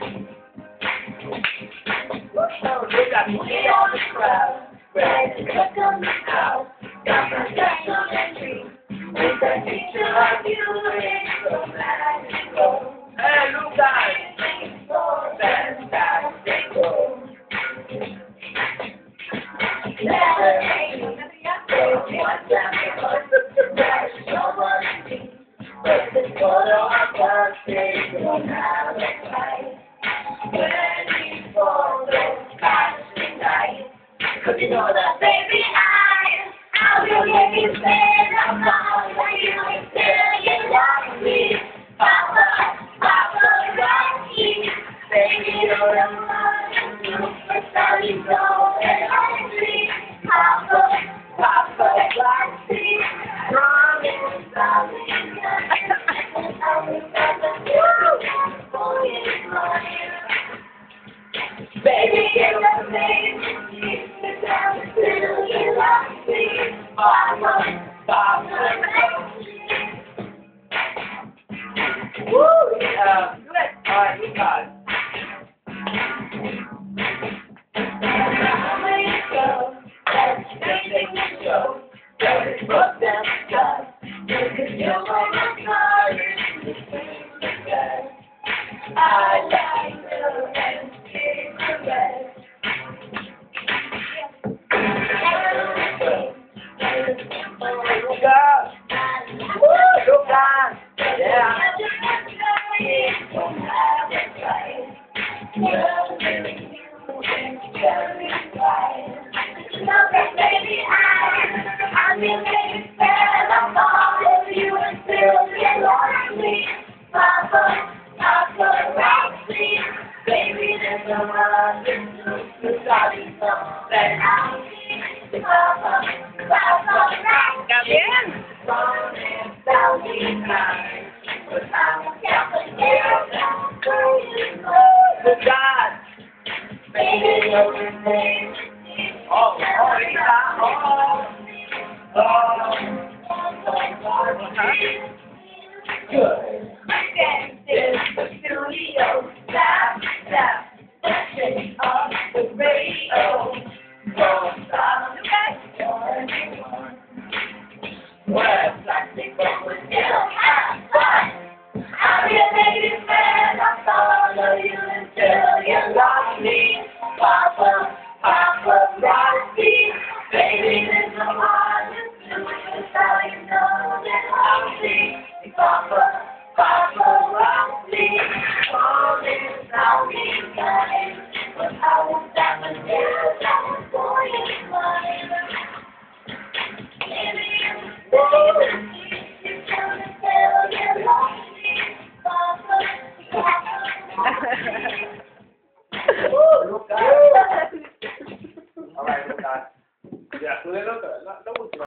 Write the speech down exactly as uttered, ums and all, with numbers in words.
Oh, look at me on the crowd. Ready to cook on the house. Got my special entry. With a picture of you in so magical. Hey, Lucas! So fantastical. Never hate you. One time it was the best show of me. But this photo of us is on Valentine's. Ready for those flashing lights. Cause you know that baby I, I'll be making spend I'm not like you until you love me. Papa, Papa, Rocky. Baby, you're the one superstar, you know that I see. Papa, Papa, Rocky. Promise I'll be baby, you're amazing. Sit down until you love me. Papa, Papa. Woo! Yeah, do it. All right, we got it. Let's take the show. Let's put them together. Because you're my car. I like the and cigarettes. Lucas! Woo! Lucas! Yeah! Baby, I, I'm your baby fan. I'm following you until you love me. Papa, Papa, Roxy. Baby, there's no other superstar that I'll see. Papa, Papa, Roxy. Gabriel. Promise I'll be kind, but I'm counting you down for you. Oh, God. Baby, you're the name. Oh, oh, yeah, oh, oh, good. Again, there's the studio, snap, snap, touching on the radio. Don't stop, we're plastic, but we still have fun. I'm your lady fan, I'll follow you until you love me. Papa, Papa, Roxy, baby, there's no other superstar, you know that I'll see. Papa, Papa, Roxy, promise I'll be kind, but I won't stop until that boy is mine. Baby, you're gonna tell you love me. Papa, Papa. Woo, Lucas. All right, Lucas. Ya, tú de loca, la, la última.